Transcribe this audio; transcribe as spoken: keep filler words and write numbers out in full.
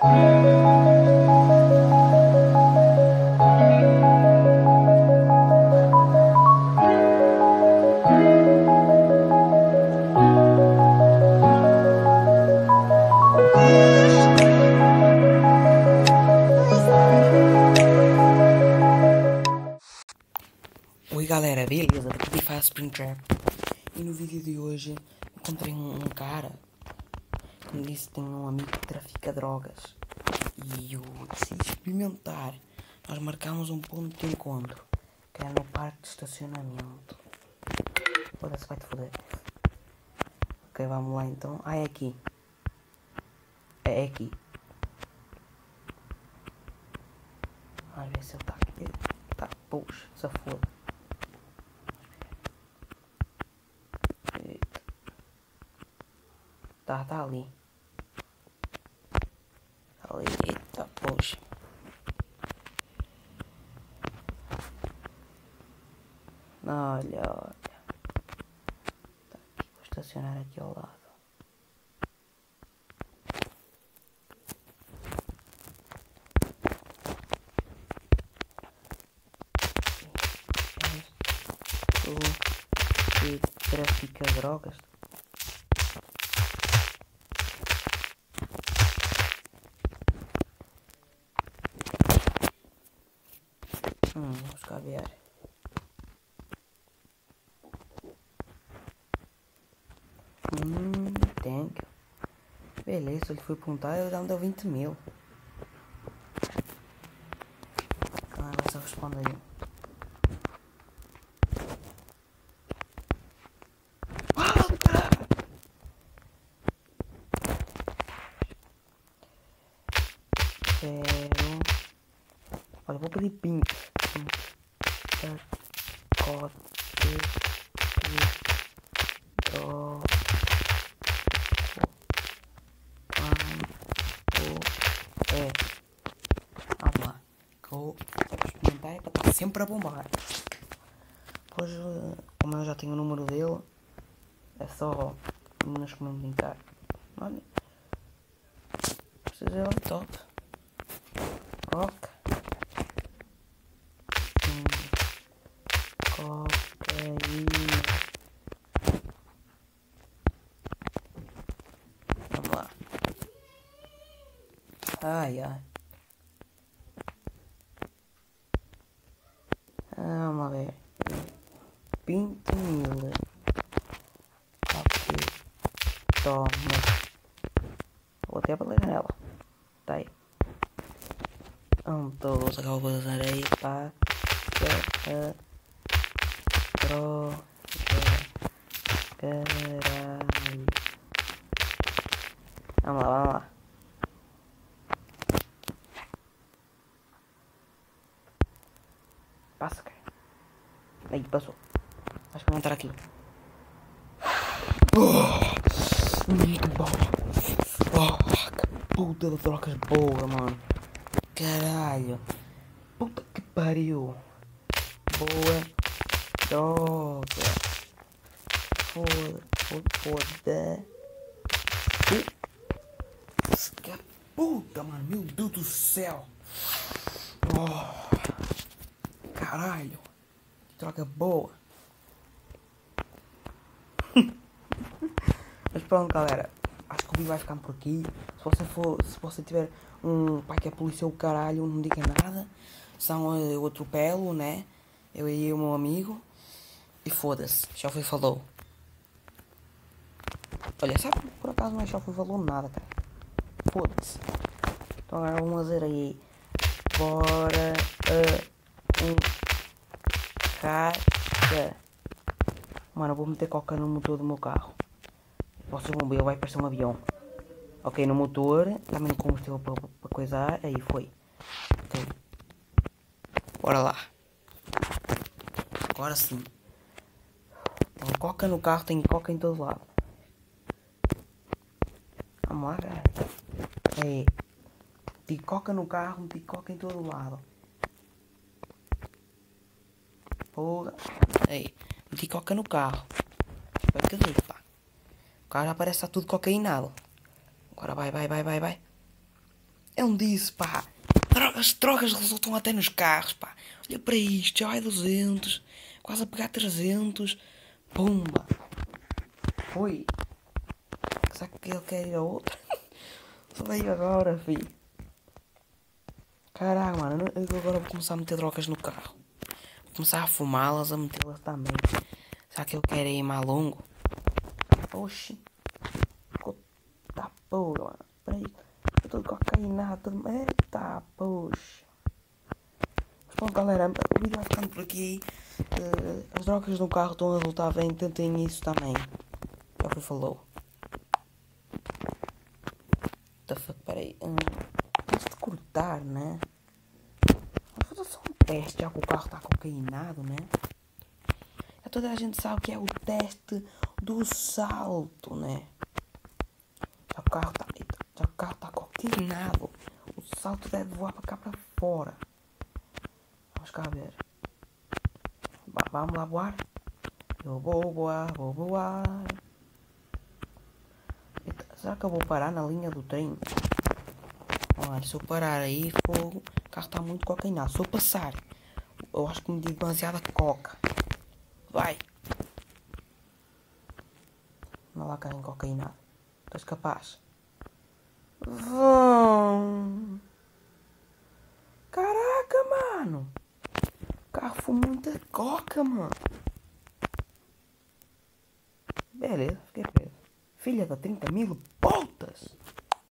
Oi galera, beleza? Daqui faz Springtrap. E no vídeo de hoje encontrei um, um cara que me disse que tem um amigo que trafica drogas. E eu decidi experimentar. Nós marcámos um ponto de encontro, que era no parque de estacionamento. Foda-se, vai-te foder. Ok, vamos lá então. Ah, é aqui. É aqui. Vamos ver se ele está aqui. Tá, puxa, se foda. Tá, tá ali. Tá ali, eita, poxa. Olha, olha. Tá aqui, vou estacionar aqui ao lado. Tu que trafica drogas? Hum, vamos cá ver. Hum, thank you. Beleza, ele foi apontar, ele já me deu vinte mil. Claro, só responde aí. Ah, caralho! Quero... Olha, vou pedir pinto. Pacote de droga. É. Vamos lá. Que eu vou experimentar para estar sempre a bombar. Hoje, como eu já tenho o número dele, é só nos comunicar. Olha. Precisa de top. Ok. Hum. Cocaína. Vamos lá. Ai, ai. Vamos ver. vinte mil. Ok. Toma. Vou até pela janela. Tá aí. Um, dois, roupas areia, pá. Droga. Caralho. Vamos lá, vamos lá. Passa, cara. Aí, passou. Acho que vai entrar aqui. Oh, muito bom. Oh, que puta de trocas boa, mano. Caralho. Puta que pariu. Boa droga. Foda, foda, foda. Que puta, mano. Meu Deus do céu. Oh, caralho. Que droga boa. Mas pronto, galera. Acho que o vídeo vai ficando por aqui. Se você for, se você tiver um pai que é polícia ou caralho, não diga nada. São eu atropelo, né? Eu e o meu amigo. E foda-se. Já foi falou. Olha, sabe que por acaso não é já foi falou nada, cara. Foda-se. Então agora vamos fazer aí. Bora a um caixa. Mano, eu vou meter coca no motor do meu carro. Posso ser bombeiro, vai parecer um avião. Ok, no motor, também no combustível para, para coisar, aí foi. Ok. Bora lá. Agora sim. Tem coca no carro, tem coca em todo lado. Vamos lá, cara. Aí. Tem coca no carro, tem coca em todo lado. Porra. Aí. Tem coca no carro. Espero que eu pá. O carro já parece que está tudo cocainado. Agora vai, vai, vai, vai, vai. Ele disse, pá, dro- as drogas resultam até nos carros, pá. Olha para isto, já vai duzentos, quase a pegar trezentos. Pumba. Foi. Será que ele quer ir a outra? Só veio agora, filho. Caraca, mano, eu agora vou começar a meter drogas no carro. Vou começar a fumá-las, a metê-las também. Será que ele quer ir mais longo? Oxi. Tá porra, mano. Peraí. Eu tô de cocaína, tudo. Eita, poxa. Mas pronto, galera. O vídeo vai ficando por aqui. Uh, as drogas no carro estão a resultar bem. Tentem isso também. Já foi, falou. The fuck, peraí. Hum, antes de cortar, né? Vamos fazer só um teste, já que o carro está cocainado, né? Já toda a gente sabe que é o teste do salto, né? Já o carro está já o carro está cocainado. O salto deve voar para cá para fora. Vamos cá ver. Va- Vamos lá voar? Eu vou voar, vou voar. Eita, será que eu vou parar na linha do trem? Olha, se eu parar aí, fogo. O carro está muito cocainado. Se eu passar, eu acho que me digo demasiada coca. Vai. Não lá carrinho cocainado. Estás capaz? Vão. Caraca, mano. O carro foi muita coca, mano. Beleza, fiquei preso. Filha da trinta mil voltas.